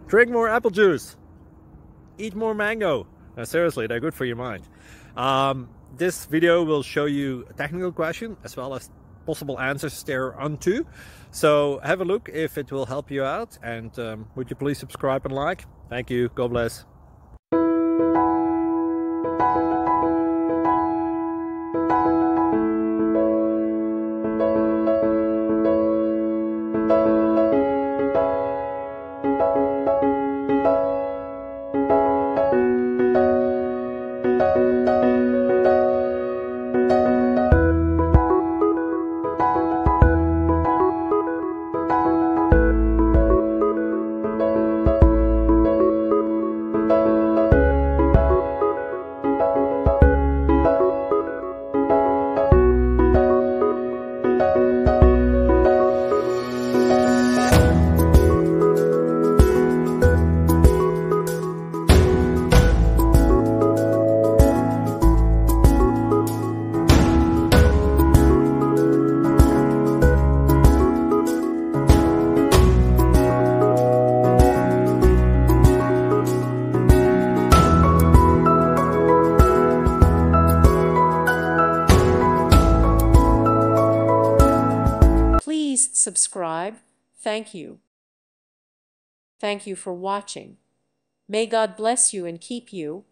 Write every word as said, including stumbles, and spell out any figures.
Drink more apple juice. Eat more mango. Now, seriously, they're good for your mind. Um, this video will show you a technical question as well as possible answers thereunto. So have a look if it will help you out, and um, would you please subscribe and like? Thank you. God bless. Please subscribe. Thank you. Thank you for watching. May God bless you and keep you.